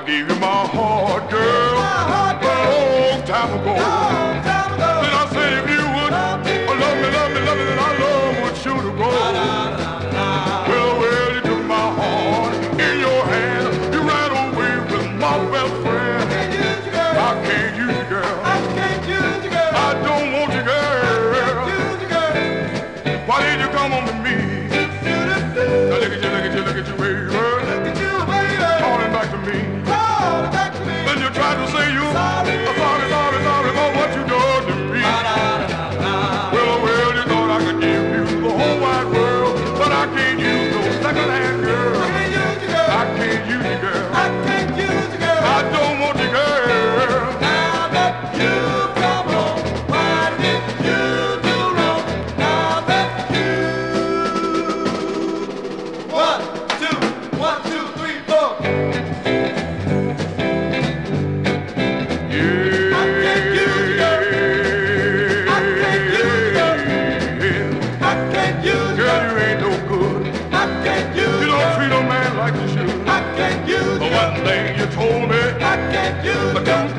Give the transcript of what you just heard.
gave you my heart, girl, a long time ago. Then I said if you would love me, then our love would sure to grow. Well, you took my heart in your hand. You ran away with my best friend. I can't use you, girl. I don't want you, girl. Why did you come on to me? Now look at you, baby. Calling back to me. Then you tried to say you sorry about what you done to me. Well, you thought I could give you the whole wide world, but I can't use no second-hand girl. I can't use you, girl. I don't want you, girl. Now that you've come home, what did you do wrong? Now that you... 1, 2, 3, 4. Yeah. I can't use you, girl. I can't use you, girl. I can't use you, Girl, you ain't no good. I can't use You you, don't treat a man like you should. I can't use The you, one thing you told me, I can't use but you. them